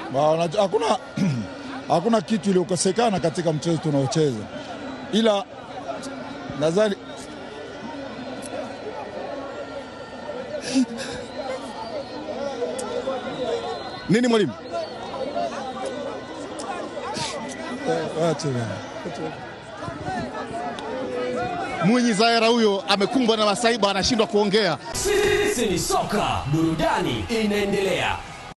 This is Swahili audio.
Hakuna kitu iliokosekana katika mchezo tunaocheza, ila nadhani nini mwalimu? Mwinyi Zaira huyo amekumbwa na masaiba, anashindwa kuongea. Sisi ni soka, burudani inaendelea.